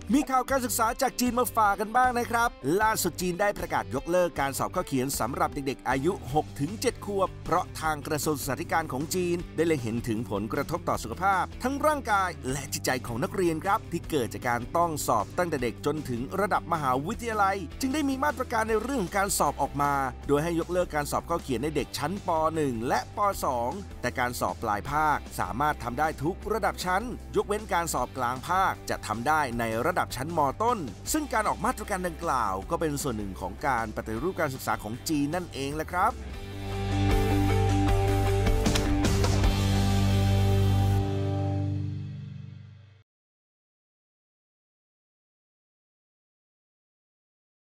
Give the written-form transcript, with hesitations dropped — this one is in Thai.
มีข่าวการศึกษาจากจีนมาฝากกันบ้างนะครับล่าสุดจีนได้ประกาศยกเลิกการสอบข้อเขียนสำหรับเด็กๆอายุ 6-7 ขวบเพราะทางกระทรวงศึกษาธิการของจีนได้เล็งเห็นถึงผลกระทบต่อสุขภาพทั้งร่างกายและจิตใจของนักเรียนครับที่เกิดจากการต้องสอบตั้งแต่เด็กจนถึงระดับมหาวิทยาลัยจึงได้มีมาตรการในเรื่องของการสอบออกมาโดยให้ยกเลิกการสอบข้อเขียนในเด็กชั้นป .1 และป .2 แต่การสอบปลายภาคสามารถทำได้ทุกระดับชั้นยกเว้นการสอบกลางภาคจะทำได้ในระดับชั้นม.ต้นซึ่งการออกมาตรการดังกล่าวก็เป็นส่วนหนึ่งของการปฏิรูปการศึกษาของจีนนั่นเองแหละครับ